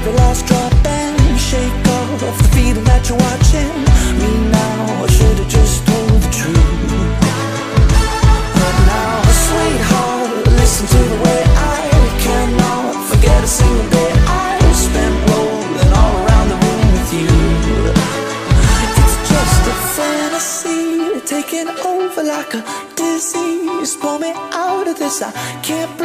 every last drop and shake off the feeling that you're watching me now. I should've just told the truth. But now, sweetheart, listen to the way I cannot forget a single day I spent rolling all around the room with you. It's just a fantasy taking over like a disease. Pull me out of this, I can't